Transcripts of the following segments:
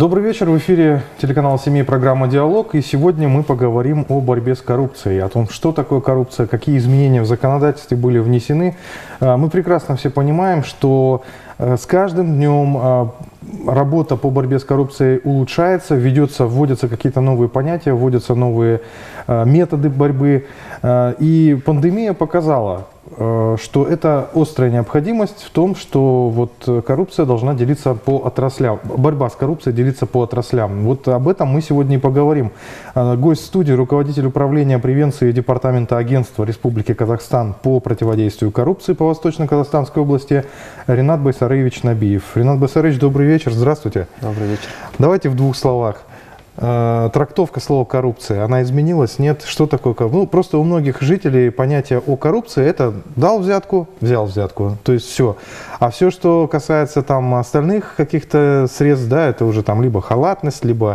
Добрый вечер, в эфире телеканала «Семей» программа «Диалог». И сегодня мы поговорим о борьбе с коррупцией, о том, что такое коррупция, какие изменения в законодательстве были внесены. Мы прекрасно все понимаем, что с каждым днем работа по борьбе с коррупцией улучшается, вводятся какие-то новые понятия, вводятся новые методы борьбы. И пандемия показала, что это острая необходимость в том, что вот коррупция должна делиться по отраслям, борьба с коррупцией делиться по отраслям. Вот об этом мы сегодня и поговорим. Гость студии, руководитель управления превенции Департамента агентства Республики Казахстан по противодействию коррупции по Восточно-Казахстанской области Ринат Байсараевич Набиев. Ринат Байсараевич, добрый вечер, здравствуйте. Добрый вечер. Давайте в двух словах. Трактовка слова «коррупция», она изменилась? Нет? Что такое коррупция? Ну, просто у многих жителей понятие о коррупции – это дал взятку, взял взятку, то есть все. А все, что касается там остальных каких-то средств, да, это уже там либо халатность, либо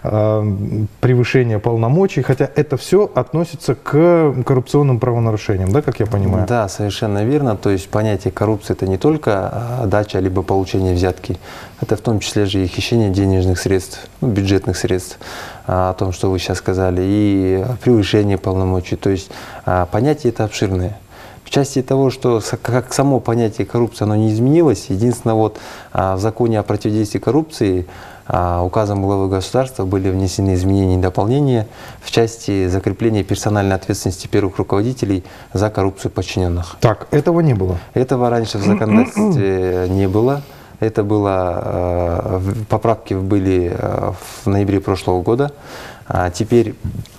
превышение полномочий, хотя это все относится к коррупционным правонарушениям, да, как я понимаю? Да, совершенно верно. То есть понятие коррупции – это не только дача, либо получение взятки, это в том числе же и хищение денежных средств, бюджетных средств, о том, что вы сейчас сказали, и превышение полномочий. То есть понятие это обширное. В части того, что как само понятие коррупции, оно не изменилось, единственное, вот в законе о противодействии коррупции указом главы государства были внесены изменения и дополнения в части закрепления персональной ответственности первых руководителей за коррупцию подчиненных. Так, этого не было? Этого раньше в законодательстве не было. Это было, поправки были в ноябре прошлого года. Теперь,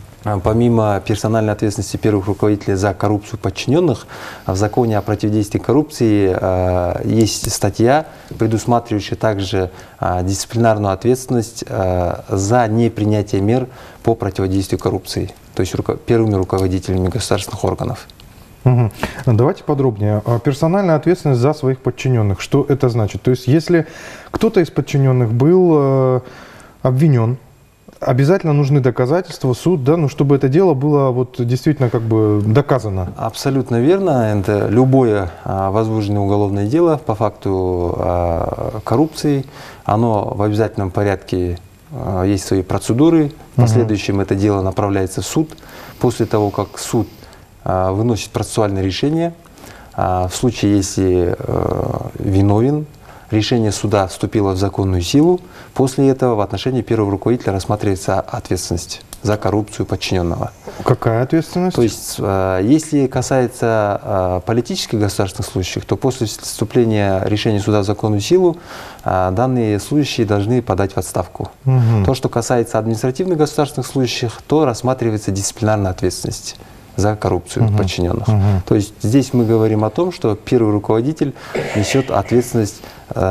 помимо персональной ответственности первых руководителей за коррупцию подчиненных, в законе о противодействии коррупции есть статья, предусматривающая также дисциплинарную ответственность за непринятие мер по противодействию коррупции, то есть первыми руководителями государственных органов. Угу. Давайте подробнее. Персональная ответственность за своих подчиненных. Что это значит? То есть, если кто-то из подчиненных был обвинен, обязательно нужны доказательства, суд, да, ну, чтобы это дело было вот действительно как бы доказано. Абсолютно верно. Это любое возбужденное уголовное дело по факту коррупции, оно в обязательном порядке, есть свои процедуры. В последующем это дело направляется в суд. После того, как суд выносит процессуальное решение, в случае, если виновен, решение суда вступило в законную силу, после этого в отношении первого руководителя рассматривается ответственность за коррупцию подчиненного. Какая ответственность? То есть, если касается политических государственных случаев, то после вступления решения суда в законную силу данные служащие должны подать в отставку. То, что касается административных государственных случаев, то рассматривается дисциплинарная ответственность за коррупцию подчиненных. То есть здесь мы говорим о том, что первый руководитель несет ответственность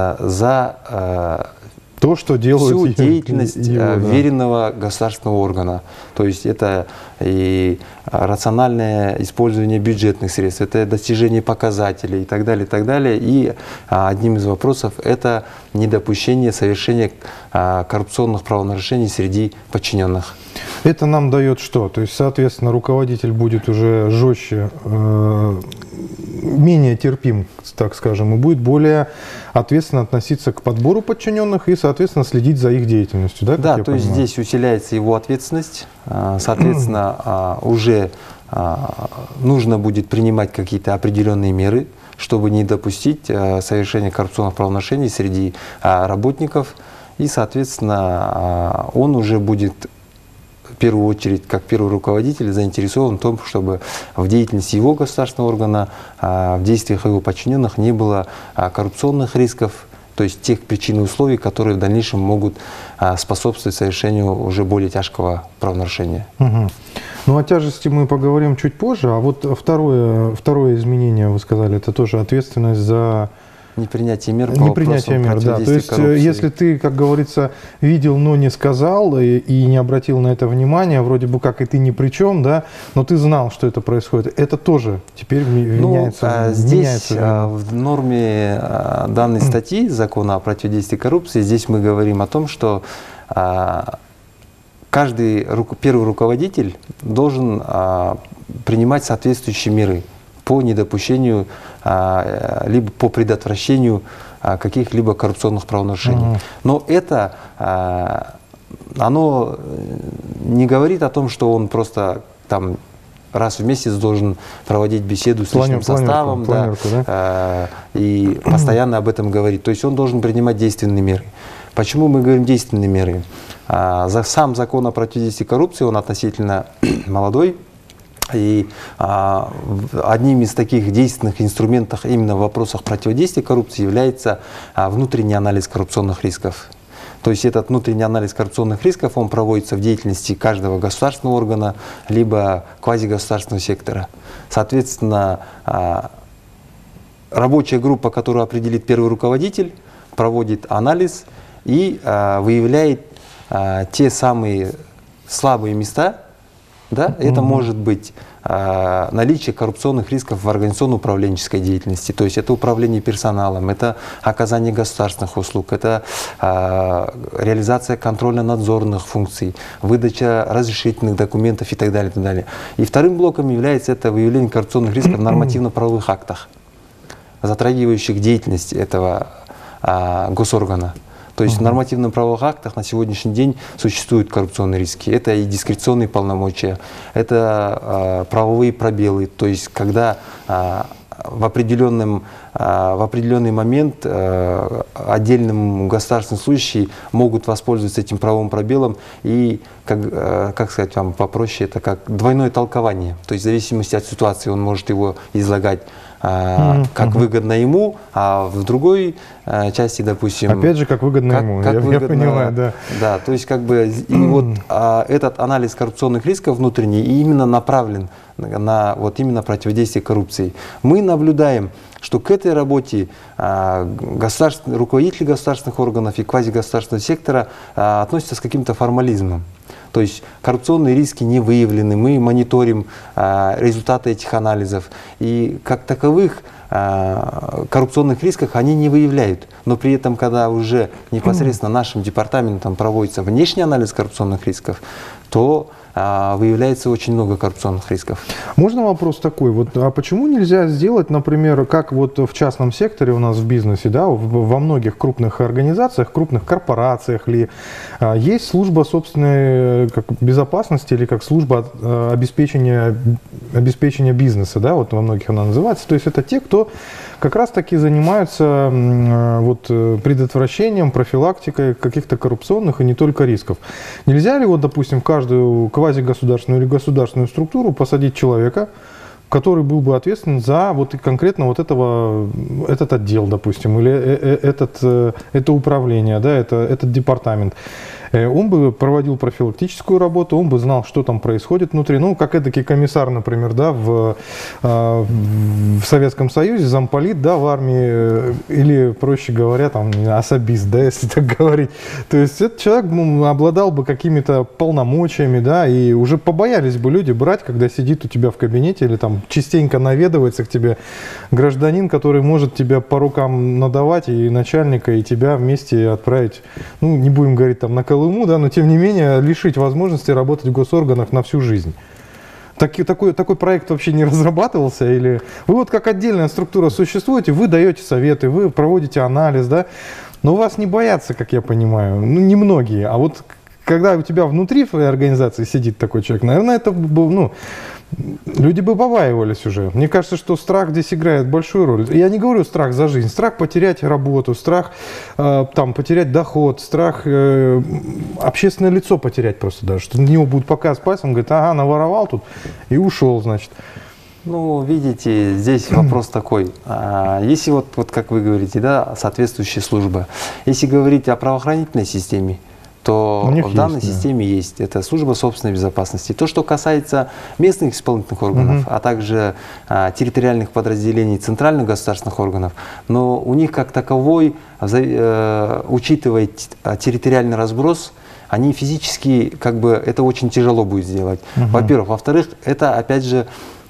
за то, что делает всю деятельность веренного государственного органа. То есть это и рациональное использование бюджетных средств, это достижение показателей и так далее, и так далее. И одним из вопросов это недопущение совершения коррупционных правонарушений среди подчиненных. Это нам дает что? То есть, соответственно, руководитель будет уже жестче, менее терпим, так скажем, и будет более ответственно относиться к подбору подчиненных и, соответственно, следить за их деятельностью. Да, да, то есть здесь усиляется его ответственность, соответственно, уже нужно будет принимать какие-то определенные меры, чтобы не допустить совершения коррупционных правонарушений среди работников, и, соответственно, он уже будет в первую очередь, как первый руководитель, заинтересован в том, чтобы в деятельности его государственного органа, в действиях его подчиненных не было коррупционных рисков, то есть тех причин и условий, которые в дальнейшем могут способствовать совершению уже более тяжкого правонарушения. Ну, о тяжести мы поговорим чуть позже, а вот второе изменение, вы сказали, это тоже ответственность за непринятие мер по непринятие мер, да. То есть, коррупции. Если ты, как говорится, видел, но не сказал и не обратил на это внимания, вроде бы как и ты ни при чем, да, но ты знал, что это происходит, это тоже теперь меняется. Здесь в норме данной статьи закона о противодействии коррупции, здесь мы говорим о том, что каждый первый руководитель должен принимать соответствующие меры по недопущению, либо по предотвращению каких-либо коррупционных правонарушений. Но это, оно не говорит о том, что он просто там раз в месяц должен проводить беседу с личным составом, и постоянно об этом говорить. То есть он должен принимать действенные меры. Почему мы говорим действенные меры? Сам закон о противодействии коррупции, он относительно молодой. И одним из таких действенных инструментов именно в вопросах противодействия коррупции является внутренний анализ коррупционных рисков. То есть этот внутренний анализ коррупционных рисков, он проводится в деятельности каждого государственного органа, либо квазигосударственного сектора. Соответственно, рабочая группа, которую определит первый руководитель, проводит анализ и выявляет те самые слабые места. Да? Это может быть наличие коррупционных рисков в организационно-управленческой деятельности, то есть это управление персоналом, это оказание государственных услуг, это реализация контрольно-надзорных функций, выдача разрешительных документов и так далее, и так далее. И вторым блоком является это выявление коррупционных рисков в нормативно-правовых актах, затрагивающих деятельность этого госоргана. То есть в нормативно-правовых актах на сегодняшний день существуют коррупционные риски. Это и дискреционные полномочия, это правовые пробелы. То есть когда в определенный момент отдельным государственным служащие могут воспользоваться этим правовым пробелом и, как сказать вам попроще, это как двойное толкование. То есть в зависимости от ситуации он может его излагать как выгодно ему, а в другой части, допустим... Опять же, как выгодно ему, я понимаю, да. Да, то есть как бы и вот этот анализ коррупционных рисков внутренний именно направлен на вот именно противодействие коррупции. Мы наблюдаем, что к этой работе руководители государственных органов и квазигосударственного сектора относятся с каким-то формализмом. То есть коррупционные риски не выявлены, мы мониторим результаты этих анализов. И как таковых коррупционных рисков они не выявляют. Но при этом, когда уже непосредственно нашим департаментом проводится внешний анализ коррупционных рисков, то выявляется очень много коррупционных рисков. Можно вопрос такой? Вот, а почему нельзя сделать, например, как вот в частном секторе у нас в бизнесе, да, во многих крупных организациях, крупных корпорациях ли, есть служба собственной безопасности или как служба обеспечения бизнеса, да, вот во многих она называется. То есть это те, кто как раз таки занимаются вот предотвращением, профилактикой каких-то коррупционных и не только рисков. Нельзя ли вот, допустим, в каждую квазигосударственную или государственную структуру посадить человека, который был бы ответственен за вот конкретно вот этот отдел, допустим, или это управление, да, этот департамент. Он бы проводил профилактическую работу, он бы знал, что там происходит внутри. Ну, как эдакий комиссар, например, да, в Советском Союзе, замполит, да, в армии, или, проще говоря, там, особист, да, если так говорить. То есть этот человек обладал бы какими-то полномочиями, да, и уже побоялись бы люди брать, когда сидит у тебя в кабинете или там частенько наведывается к тебе гражданин, который может тебя по рукам надавать, и начальника, и тебя вместе отправить, ну, не будем говорить там на Колыму, да, но тем не менее лишить возможности работать в госорганах на всю жизнь. Такой проект вообще не разрабатывался? Или вы вот как отдельная структура существуете, вы даете советы, вы проводите анализ, да, но вас не боятся, как я понимаю, ну, немногие, а вот когда у тебя внутри организации сидит такой человек, наверное, это был, ну, люди бы побаивались уже. Мне кажется, что страх здесь играет большую роль. Я не говорю страх за жизнь, страх потерять работу, страх там, потерять доход, страх общественное лицо потерять просто даже. Что на него будут показывать пальцем, говорит, ага, наворовал тут и ушел, значит. Ну, видите, здесь вопрос такой. Если вот как вы говорите, да, соответствующая служба. Если говорить о правоохранительной системе, то в данной системе есть. Это служба собственной безопасности. То, что касается местных исполнительных органов, а также территориальных подразделений центральных государственных органов, но у них как таковой, учитывая территориальный разброс, они физически, как бы, это очень тяжело будет сделать. Во-первых. Во-вторых, это, опять же,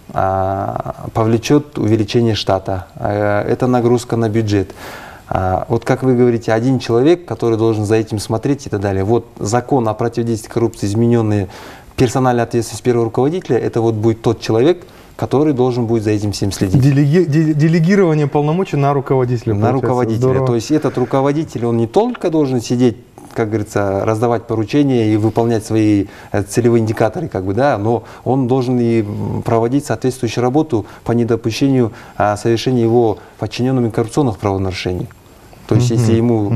повлечет увеличение штата. Это нагрузка на бюджет. Вот как вы говорите, один человек, который должен за этим смотреть и так далее. Вот закон о противодействии коррупции, измененный персональной ответственностью первого руководителя, это вот будет тот человек, который должен будет за этим всем следить. Делегирование полномочий на руководителя. На руководителя. Здорово. То есть этот руководитель, он не только должен сидеть, как говорится, раздавать поручения и выполнять свои целевые индикаторы, как бы, да, но он должен и проводить соответствующую работу по недопущению совершения его подчиненными коррупционных правонарушений. То есть, если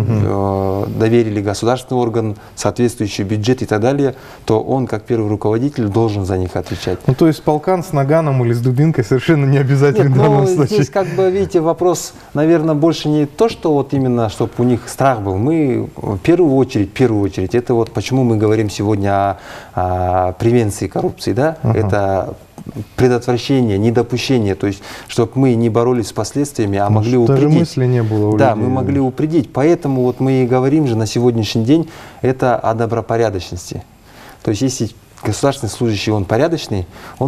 ему доверили государственный орган, соответствующий бюджет и так далее, то он, как первый руководитель, должен за них отвечать. Ну, то есть полкан с наганом или с дубинкой совершенно не обязательно. Нет, в данном случае. Здесь, как бы, видите, вопрос, наверное, больше не то, что вот именно, чтобы у них страх был. Мы в первую очередь, это вот почему мы говорим сегодня о превенции коррупции, да? Это предотвращение, недопущение, то есть, чтобы мы не боролись с последствиями, а могли упредить. Даже мысли не было у людей. Да, мы могли упредить. Поэтому вот мы и говорим же на сегодняшний день это о добропорядочности. То есть, если государственный служащий, он порядочный,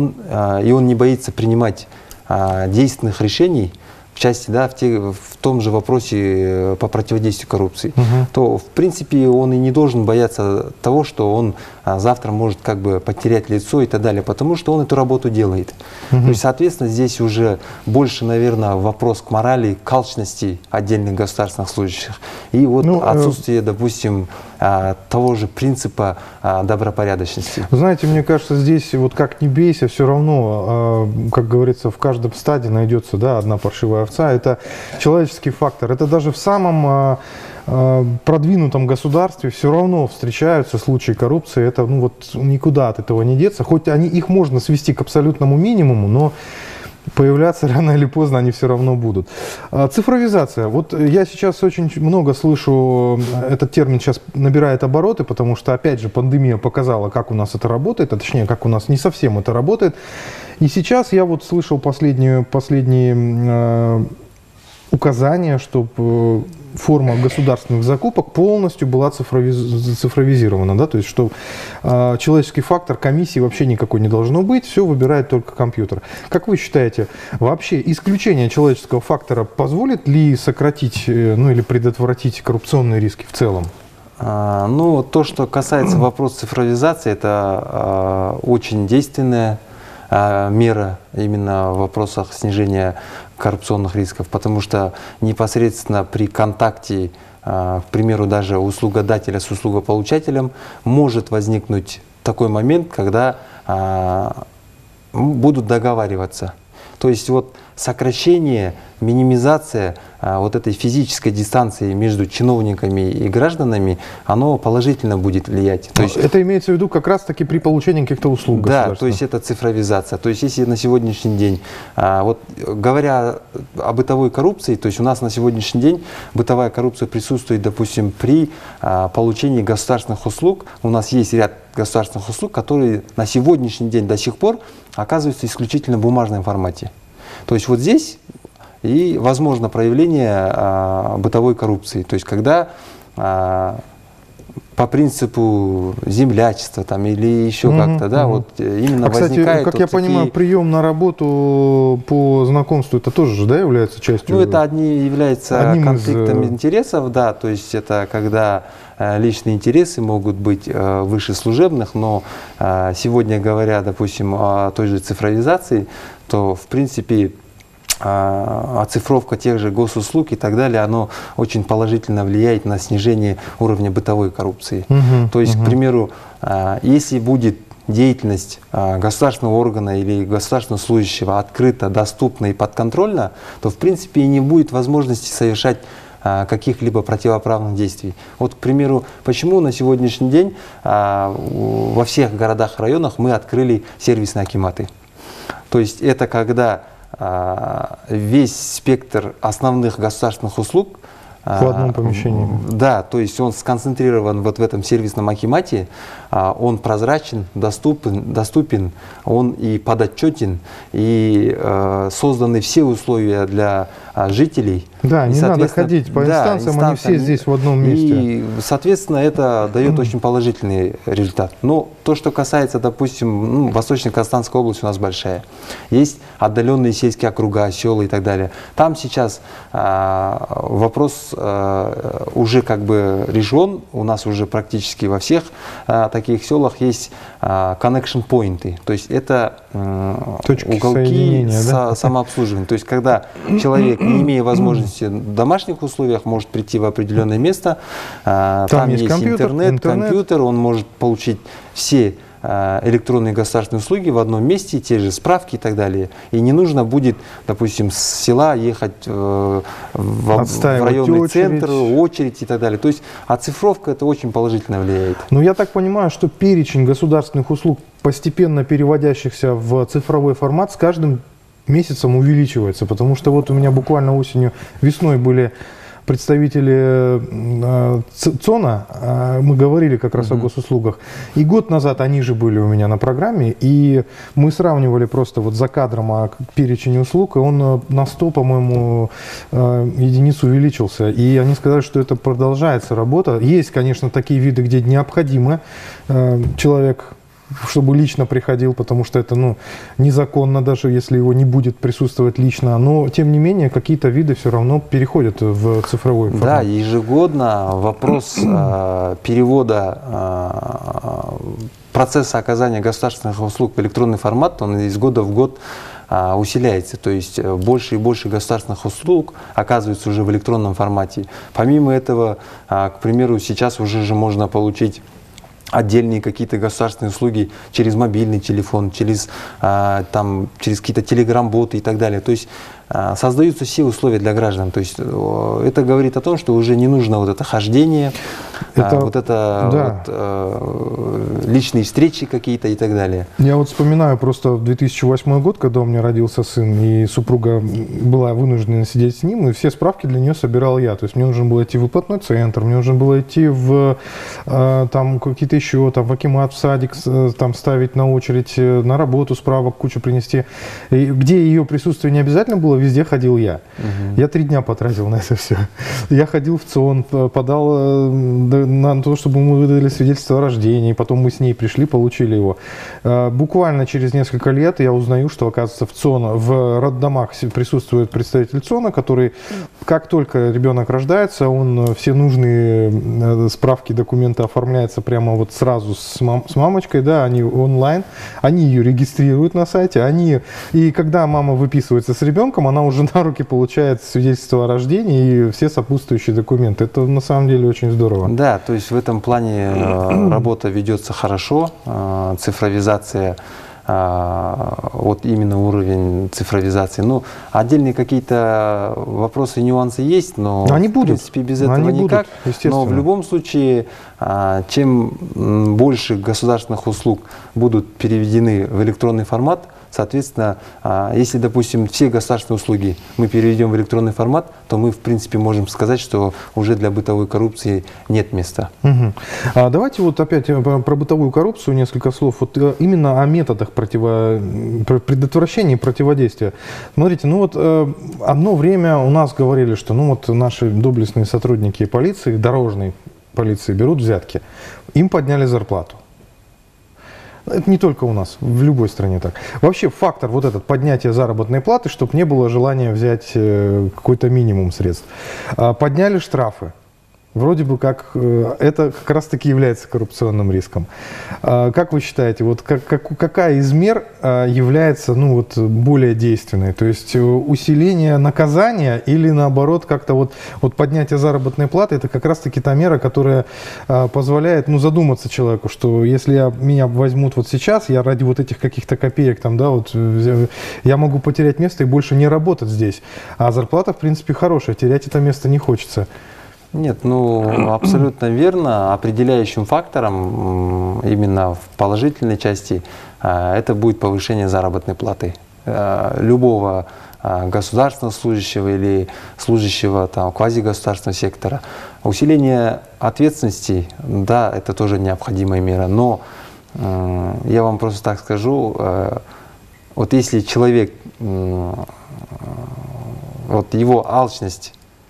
и он не боится принимать действенных решений, в части, да, в том же вопросе по противодействию коррупции, то, в принципе, он и не должен бояться того, что он завтра может как бы потерять лицо и так далее, потому что он эту работу делает. То есть, соответственно, здесь уже больше, наверное, вопрос к морали, к алчности отдельных государственных служащих. И вот отсутствие, допустим, того же принципа добропорядочности. Знаете, мне кажется, здесь вот как ни бейся, все равно, как говорится, в каждом стаде найдется, да, одна паршивая овца. Это человеческий фактор. Это даже в самом продвинутом государстве все равно встречаются случаи коррупции. Это, ну вот, никуда от этого не деться. Хоть их можно свести к абсолютному минимуму, но появляться рано или поздно они все равно будут. Цифровизация. Вот я сейчас очень много слышу, этот термин сейчас набирает обороты, потому что, опять же, пандемия показала, как у нас это работает, а точнее, как у нас не совсем это работает. И сейчас я вот слышал последние указания, чтобы форма государственных закупок полностью была цифровизирована, да, то есть что человеческий фактор комиссии вообще никакой не должно быть, все выбирает только компьютер. Как вы считаете, вообще исключение человеческого фактора позволит ли сократить, ну или предотвратить коррупционные риски в целом? Ну, то, что касается вопроса цифровизации, это очень действенная мера именно в вопросах снижения коррупционных рисков, потому что непосредственно при контакте, к примеру, даже услугодателя с услугополучателем может возникнуть такой момент, когда будут договариваться. То есть вот сокращение, минимизация вот этой физической дистанции между чиновниками и гражданами, оно положительно будет влиять. То есть, это имеется в виду как раз-таки при получении каких-то услуг. Да, то есть это цифровизация. То есть если на сегодняшний день, вот говоря о бытовой коррупции, то есть у нас на сегодняшний день бытовая коррупция присутствует, допустим, при получении государственных услуг. У нас есть ряд государственных услуг, которые на сегодняшний день до сих пор оказываются исключительно в бумажном формате. То есть вот здесь и возможно проявление бытовой коррупции. То есть когда по принципу землячества там, или еще как-то, да, вот именно возникает. Кстати, как я понимаю, прием на работу по знакомству, это тоже же, да, является частью? Ну, это является конфликтом интересов, да, то есть это когда личные интересы могут быть выше служебных, но сегодня, говоря, допустим, о той же цифровизации, то, в принципе, оцифровка тех же госуслуг и так далее, оно очень положительно влияет на снижение уровня бытовой коррупции. То есть, к примеру, если будет деятельность государственного органа или государственного служащего открыта, доступна и подконтрольна, то, в принципе, и не будет возможности совершать каких-либо противоправных действий. Вот, к примеру, почему на сегодняшний день во всех городах, районах мы открыли сервисные акиматы. То есть это когда весь спектр основных государственных услуг в одном помещении. Да, то есть он сконцентрирован вот в этом сервисном акимате, он прозрачен, доступен, он и подотчетен, и созданы все условия для жителей Да, не надо ходить по инстанциям, они все здесь в одном месте. И, соответственно, это дает очень положительный результат. Но то, что касается, допустим, Восточно-Казахстанская область у нас большая. Есть отдаленные сельские округа, села и так далее. Там сейчас вопрос уже как бы решен. У нас уже практически во всех таких селах есть connection point. То есть это уголки самообслуживания. То есть когда человек, не имея возможности в домашних условиях, может прийти в определенное место, там есть интернет, компьютер, он может получить все электронные государственные услуги в одном месте, те же справки и так далее. И не нужно будет, допустим, с села ехать в районный центр, очередь и так далее. То есть оцифровка это очень положительно влияет. Но я так понимаю, что перечень государственных услуг, постепенно переводящихся в цифровой формат, с каждым месяцем увеличивается. Потому что вот у меня буквально весной были представители ЦОНа, мы говорили как раз о госуслугах, и год назад они же были у меня на программе, и мы сравнивали просто вот за кадром перечень услуг, и он на 100, по-моему, единиц увеличился, и они сказали, что это продолжается работа. Есть, конечно, такие виды, где необходимо человек, чтобы лично приходил, потому что это незаконно, даже если его не будет присутствовать лично. Но, тем не менее, какие-то виды все равно переходят в цифровой формат. Да, ежегодно вопрос перевода процесса оказания государственных услуг в электронный формат, он из года в год усиляется. То есть больше и больше государственных услуг оказывается уже в электронном формате. Помимо этого, к примеру, сейчас уже же можно получить отдельные какие-то государственные услуги через мобильный телефон, через какие-то телеграм-боты и так далее. То есть создаются все условия для граждан. То есть это говорит о том, что уже не нужно вот это хождение, личные встречи какие-то и так далее. Я вот вспоминаю просто в 2008 год, когда у меня родился сын, и супруга была вынуждена сидеть с ним, и все справки для нее собирал я. То есть мне нужно было идти в выплатной центр, мне нужно было идти в какие-то еще, в акимат, в садик, там ставить на очередь, на работу справок кучу принести. И где ее присутствие не обязательно было, везде ходил я. Я 3 дня потратил на это все. Я ходил в ЦОН, подал на то, чтобы мы выдали свидетельство о рождении, потом мы с ней пришли, получили его. Буквально через несколько лет я узнаю, что, оказывается, в ЦОН, в роддомах присутствует представитель ЦОНа, который, как только ребенок рождается, он все нужные справки, документы оформляется прямо вот сразу с мамочкой, да, они онлайн, они ее регистрируют на сайте, и когда мама выписывается с ребенком, она уже на руки получает свидетельство о рождении и все сопутствующие документы. Это на самом деле очень здорово. Да, то есть в этом плане работа ведется хорошо, цифровизация, вот именно уровень цифровизации. Ну, отдельные какие-то вопросы и нюансы есть, но они будут. В принципе без этого никак. Но в любом случае, чем больше государственных услуг будут переведены в электронный формат, соответственно, если, допустим, все государственные услуги мы переведем в электронный формат, то мы, в принципе, можем сказать, что уже для бытовой коррупции нет места. Давайте вот опять про бытовую коррупцию несколько слов. Вот именно о методах предотвращения и противодействия. Смотрите, одно время у нас говорили, что наши доблестные сотрудники полиции, дорожной полиции, берут взятки. Им подняли зарплату. Это не только у нас, в любой стране так. Вообще фактор вот этот поднятия заработной платы, чтобы не было желания взять какой-то минимум средств. Подняли штрафы. Вроде бы как это как раз-таки является коррупционным риском. Как вы считаете, вот какая из мер является более действенной? То есть усиление наказания или наоборот как-то вот поднятие заработной платы, это как раз-таки та мера, которая позволяет задуматься человеку, что если меня возьмут вот сейчас, я ради вот этих каких-то копеек я могу потерять место и больше не работать здесь. А зарплата в принципе хорошая, терять это место не хочется. Нет, абсолютно верно. Определяющим фактором именно в положительной части это будет повышение заработной платы любого государственного служащего или служащего квазигосударственного сектора. Усиление ответственности, да, это тоже необходимая мера, но я вам просто так скажу, вот если человек, вот его алчность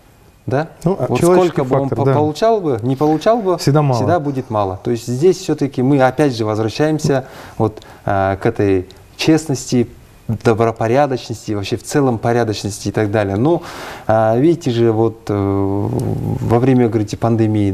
Да? Ну, вот человеческий сколько бы фактор, он да. получал бы, не получал бы, Всегда мало. будет мало. То есть здесь все-таки мы опять же возвращаемся вот, к этой честности, добропорядочности, вообще в целом порядочности и так далее. Но видите же, вот во время, говорите, пандемии,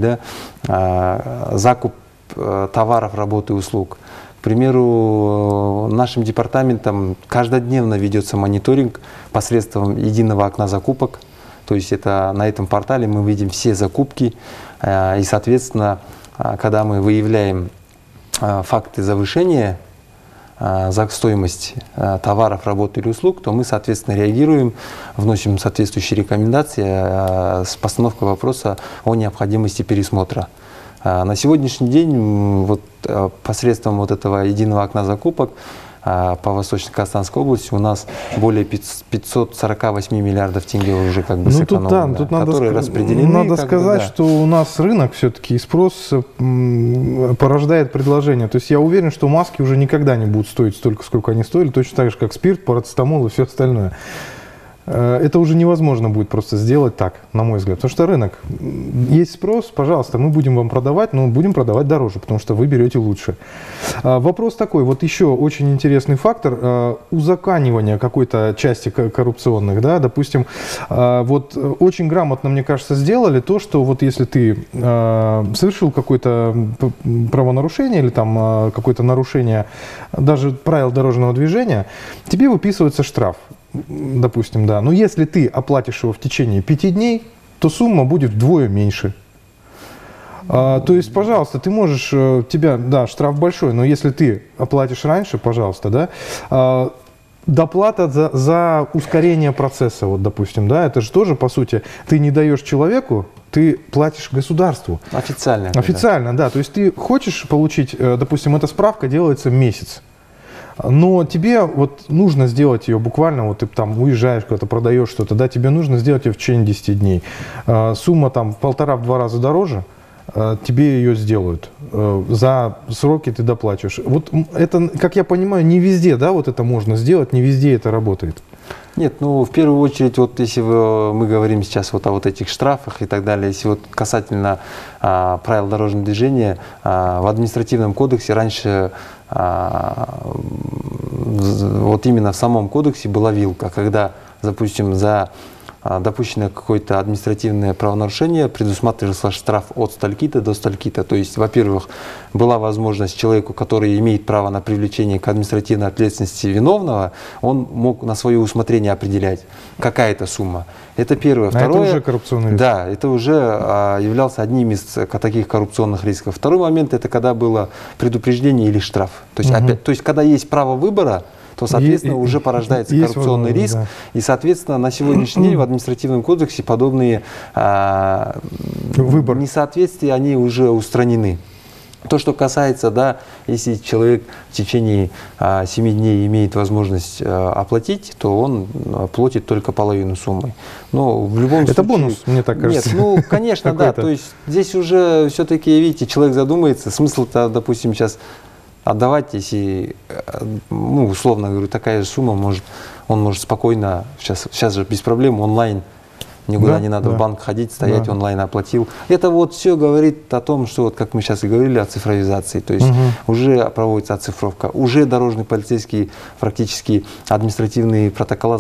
да, закуп товаров, работы и услуг. К примеру, нашим департаментом каждодневно ведется мониторинг посредством единого окна закупок. То есть это на этом портале мы видим все закупки. И, соответственно, когда мы выявляем факты завышения за стоимость товаров, работ или услуг, то мы, соответственно, реагируем, вносим соответствующие рекомендации с постановкой вопроса о необходимости пересмотра. На сегодняшний день вот, посредством вот этого единого окна закупок по Восточно-Казахстанской области у нас более 548 миллиардов тенге уже как бы сэкономлено, тут которые распределены. Надо сказать, что у нас рынок все-таки и спрос порождает предложение. То есть я уверен, что маски уже никогда не будут стоить столько, сколько они стоили, точно так же, как спирт, парацетамол и все остальное. Это уже невозможно будет просто сделать так, на мой взгляд. Потому что рынок, есть спрос, пожалуйста, мы будем вам продавать, но будем продавать дороже, потому что вы берете лучше. Вопрос такой, вот еще очень интересный фактор узаконивания какой-то части коррупционных, да, допустим, вот очень грамотно, мне кажется, сделали то, что вот если ты совершил какое-то правонарушение или там какое-то нарушение даже правил дорожного движения, тебе выписывается штраф. Допустим, да. Но если ты оплатишь его в течение 5 дней, то сумма будет вдвое меньше. То есть, пожалуйста, ты можешь, тебя, да, штраф большой, но если ты оплатишь раньше, пожалуйста, да, доплата за ускорение процесса, вот, допустим, да, это же тоже, по сути, ты не даешь человеку, ты платишь государству. Официально. Официально, да. То есть ты хочешь получить, допустим, эта справка делается месяц. Но тебе вот нужно сделать ее буквально, вот ты там уезжаешь куда-то, продаешь что-то, да, тебе нужно сделать ее в течение 10 дней. Сумма там в 1,5-2 раза дороже, тебе ее сделают. За сроки ты доплачиваешь. Вот это, как я понимаю, не везде, да, вот это можно сделать, не везде это работает. Нет, ну в первую очередь, вот если мы говорим сейчас вот о вот этих штрафах и так далее, если вот касательно правил дорожного движения, в административном кодексе раньше вот именно в самом кодексе была вилка, когда, допустим, за допущенное какое-то административное правонарушение предусматривался штраф от стольки-то до стольки-то. То есть, во-первых, была возможность человеку, который имеет право на привлечение к административной ответственности виновного, он мог на свое усмотрение определять, какая это сумма. Это первое. Второе, это уже коррупционный риск. Да, это уже являлся одним из таких коррупционных рисков. Второй момент, это когда было предупреждение или штраф. То есть, опять, то есть когда есть право выбора, то, соответственно, уже порождается коррупционный риск. Да. И, соответственно, на сегодняшний день в административном кодексе подобные несоответствия, они уже устранены. То, что касается, да, если человек в течение 7 дней имеет возможность оплатить, то он платит только половину суммы. Но в любом случае... Это бонус, мне так кажется. Нет, ну, конечно, да. То есть здесь уже все-таки, видите, человек задумается. Смысл-то, допустим, сейчас... отдавать, если, ну, условно говорю, такая же сумма, он может спокойно, сейчас же без проблем онлайн, никуда не надо в банк ходить, стоять, онлайн оплатил. Это вот все говорит о том, что, вот, как мы сейчас и говорили, о цифровизации, то есть уже проводится оцифровка, уже дорожный полицейский практически административные протокола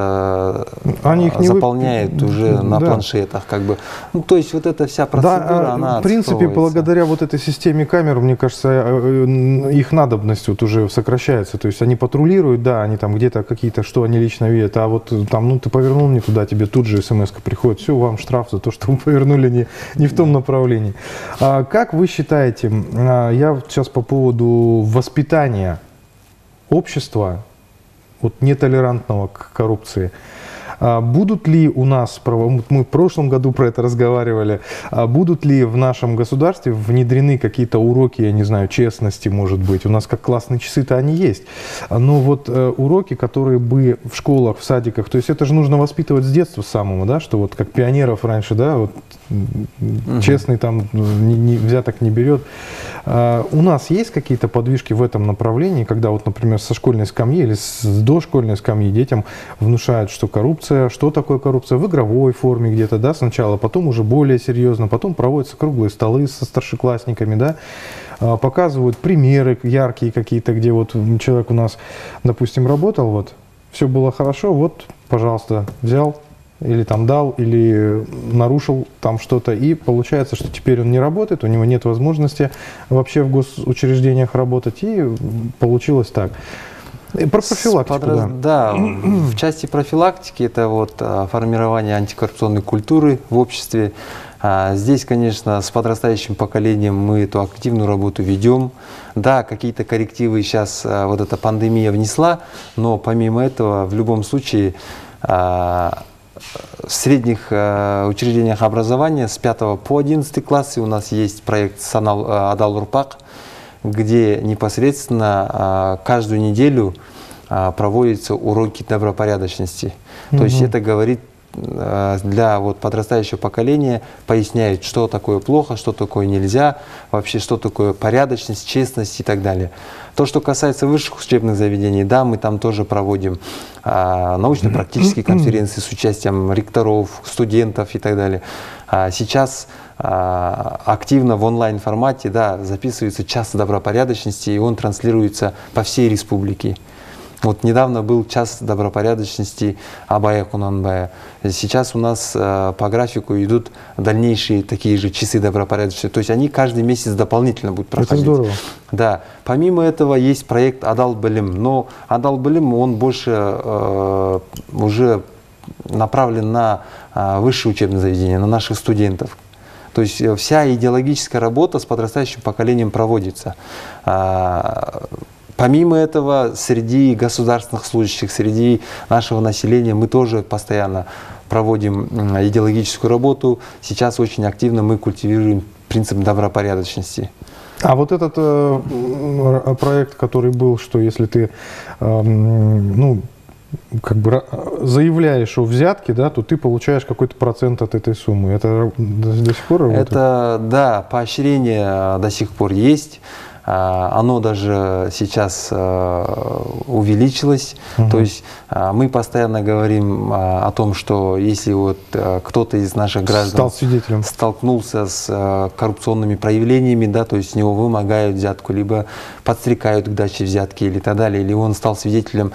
заполняет уже на планшетах, как бы. Ну, то есть вот эта вся процедура, она в принципе, благодаря вот этой системе камер, мне кажется, их надобность вот уже сокращается, то есть они патрулируют, да, они там где-то какие-то, что они лично видят, а вот там, ну, ты повернул не туда, тебе тут же смс приходит, все, вам штраф за то, что вы повернули не в том направлении. Как вы считаете, я сейчас по поводу воспитания общества, вот, нетолерантного к коррупции, будут ли у нас, мы в прошлом году про это разговаривали, будут ли в нашем государстве внедрены какие-то уроки, я не знаю, честности, может быть, у нас как классные часы-то они есть, но вот уроки, которые бы в школах, в садиках, то есть это же нужно воспитывать с детства самого, да, что вот как пионеров раньше, да, вот честный там взяток не берет. У нас есть какие-то подвижки в этом направлении, когда вот, например, со школьной скамьи или с дошкольной скамьи детям внушают, что коррупция коррупция, что такое коррупция в игровой форме где-то, да, сначала, потом уже более серьезно, потом проводятся круглые столы со старшеклассниками, да, показывают примеры яркие какие-то, где вот человек у нас, допустим, работал, вот, все было хорошо, вот, пожалуйста, взял, или там дал, или нарушил там что-то, и получается, что теперь он не работает, у него нет возможности вообще в госучреждениях работать, и получилось так. И про профилактику, да. В части профилактики это вот формирование антикоррупционной культуры в обществе. Здесь, конечно, с подрастающим поколением мы эту активную работу ведем. Да, какие-то коррективы сейчас вот эта пандемия внесла, но помимо этого, в любом случае, в средних учреждениях образования с 5 по 11 классы у нас есть проект «Адал Урпак», где непосредственно каждую неделю проводятся уроки добропорядочности. То есть это говорит для вот подрастающего поколения, поясняет, что такое плохо, что такое нельзя, вообще что такое порядочность, честность и так далее. То, что касается высших учебных заведений, да, мы там тоже проводим научно-практические конференции с участием ректоров, студентов и так далее. Сейчас активно в онлайн-формате, да, записывается час добропорядочности, и он транслируется по всей республике. Вот недавно был час добропорядочности Абая Кунанбая. Сейчас у нас по графику идут дальнейшие такие же часы добропорядочности. То есть они каждый месяц дополнительно будут проходить. Это здорово. Да. Помимо этого есть проект Адал Билим. Но Адал Билим, он больше уже направлен на высшие учебные заведения, на наших студентов. То есть вся идеологическая работа с подрастающим поколением проводится. Помимо этого, среди государственных служащих, среди нашего населения мы тоже постоянно проводим идеологическую работу. Сейчас очень активно мы культивируем принцип добропорядочности. А вот этот проект, который был, что если ты ну, как бы заявляешь о взятке, да, то ты получаешь какой-то процент от этой суммы. Это до сих пор работает? Это, да, поощрение до сих пор есть. Оно даже сейчас увеличилось. То есть мы постоянно говорим о том, что если вот кто-то из наших граждан столкнулся с коррупционными проявлениями, да, то есть с него вымогают взятку, либо подстрекают к даче взятки или так далее, или он стал свидетелем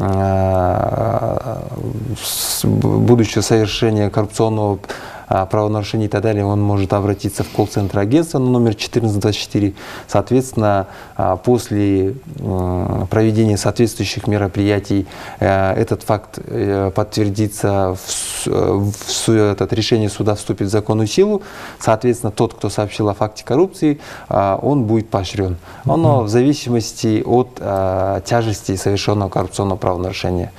будущего совершения коррупционного правонарушений и так далее, он может обратиться в колл-центр агентства на номер 1424. Соответственно, после проведения соответствующих мероприятий этот факт подтвердится, это решение суда вступит в законную силу. Соответственно, тот, кто сообщил о факте коррупции, он будет поощрен. Оно в зависимости от тяжести совершенного коррупционного правонарушения.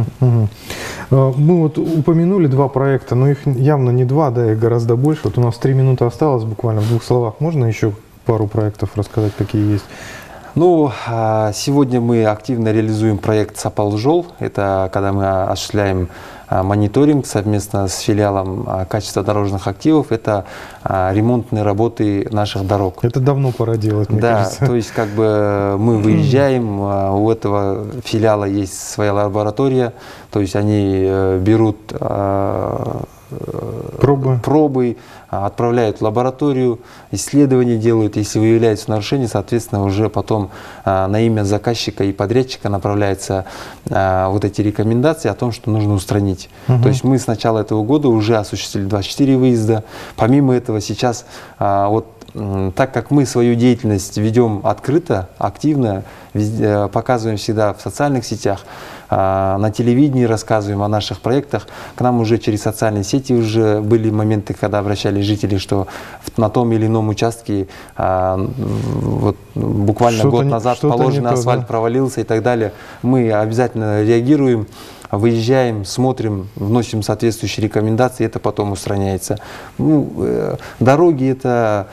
Мы вот упомянули два проекта, но их явно не два, да, их гораздо больше. Вот у нас 3 минуты осталось, буквально в 2 словах. Можно еще пару проектов рассказать, какие есть? Ну, сегодня мы активно реализуем проект «Сапал-Жол». Это когда мы осуществляем мониторинг совместно с филиалом качества дорожных активов. Это ремонтные работы наших дорог. Это давно пора делать, мне кажется. Да, то есть как бы мы выезжаем, у этого филиала есть своя лаборатория, то есть они берут пробы, отправляют в лабораторию, исследования делают. Если выявляется нарушение, соответственно, уже потом на имя заказчика и подрядчика направляются вот эти рекомендации о том, что нужно устранить. То есть мы с начала этого года уже осуществили 24 выезда. Помимо этого сейчас, вот так как мы свою деятельность ведем открыто, активно, показываем всегда в социальных сетях, на телевидении рассказываем о наших проектах. К нам уже через социальные сети уже были моменты, когда обращались жители, что на том или ином участке вот, буквально год назад положенный асфальт провалился и так далее. Мы обязательно реагируем, выезжаем, смотрим, вносим соответствующие рекомендации, это потом устраняется. Ну, дороги это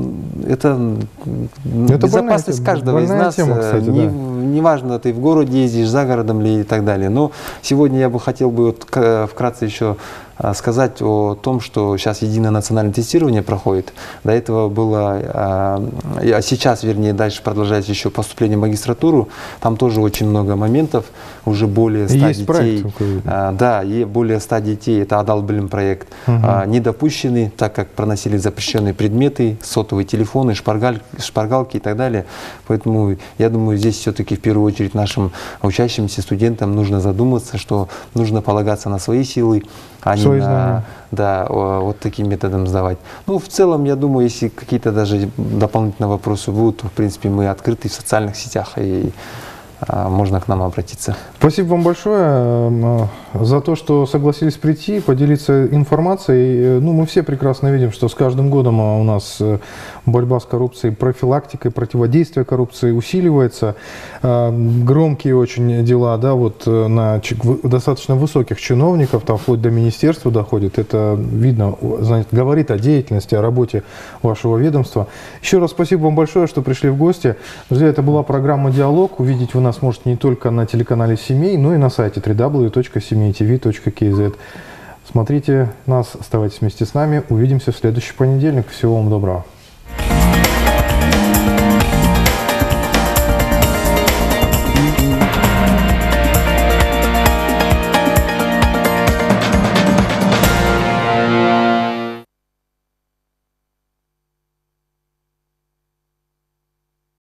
безопасность каждого из нас. Тема, кстати, Неважно, ты в городе ездишь, за городом ли и так далее. Но сегодня я бы хотел бы вот вкратце еще сказать о том, что сейчас единое национальное тестирование проходит. До этого было, а сейчас, вернее, дальше продолжается еще поступление в магистратуру. Там тоже очень много моментов, уже более 100 Есть детей. проект, Да, и более 100 детей, это Адалблин проект, не допущены, так как проносили запрещенные предметы, сотовые телефоны, шпаргалки и так далее. Поэтому я думаю, здесь все-таки в первую очередь нашим учащимся студентам нужно задуматься, что нужно полагаться на свои силы, а не на, да, вот таким методом сдавать. Ну, в целом, я думаю, если какие-то даже дополнительные вопросы будут, то, в принципе, мы открыты в социальных сетях, и можно к нам обратиться. Спасибо вам большое за то, что согласились прийти, поделиться информацией. Ну, мы все прекрасно видим, что с каждым годом у нас борьба с коррупцией, профилактика, противодействие коррупции усиливается. Громкие очень дела, да, вот на достаточно высоких чиновников, там вплоть до министерства доходит. Это видно, знаете, говорит о деятельности, о работе вашего ведомства. Еще раз спасибо вам большое, что пришли в гости. Друзья, это была программа «Диалог». Увидеть вы нас можете не только на телеканале «Семей», но и на сайте www.semeitv.kz. Смотрите нас, оставайтесь вместе с нами. Увидимся в следующий понедельник. Всего вам доброго.